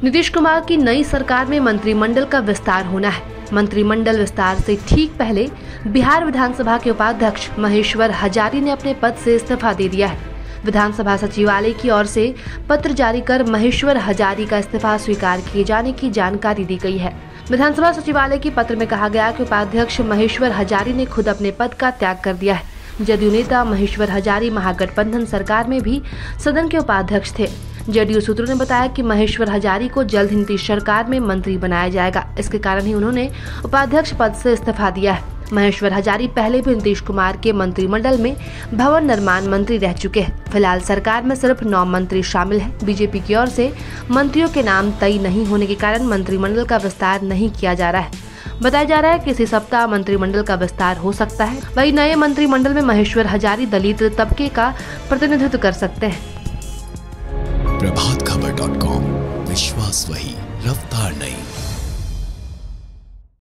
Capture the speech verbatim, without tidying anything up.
नीतीश कुमार की नई सरकार में मंत्रिमंडल का विस्तार होना है। मंत्रिमंडल विस्तार से ठीक पहले बिहार विधानसभा के उपाध्यक्ष महेश्वर हजारी ने अपने पद से इस्तीफा दे दिया है। विधानसभा सचिवालय की ओर से पत्र जारी कर महेश्वर हजारी का इस्तीफा स्वीकार किए जाने की जानकारी दी गई है। विधानसभा सचिवालय के पत्र में कहा गया कि उपाध्यक्ष महेश्वर हजारी ने खुद अपने पद का त्याग कर दिया है। जदयू नेता महेश्वर हजारी महागठबंधन सरकार में भी सदन के उपाध्यक्ष थे। जदयू सूत्रों ने बताया कि महेश्वर हजारी को जल्द ही नीतीश सरकार में मंत्री बनाया जाएगा। इसके कारण ही उन्होंने उपाध्यक्ष पद से इस्तीफा दिया है। महेश्वर हजारी पहले भी नीतीश कुमार के मंत्रिमंडल में भवन निर्माण मंत्री रह चुके हैं। फिलहाल सरकार में सिर्फ नौ मंत्री शामिल हैं। बीजेपी की ओर से मंत्रियों के नाम तय नहीं होने के कारण मंत्रिमंडल का विस्तार नहीं किया जा रहा है। बताया जा रहा है कि इसी सप्ताह मंत्रिमंडल का विस्तार हो सकता है। वही नए मंत्रिमंडल में महेश्वर हजारी दलित तबके का प्रतिनिधित्व कर सकते हैं। प्रभात खबर डॉट कॉम, विश्वास वही, रफ्तार नहीं।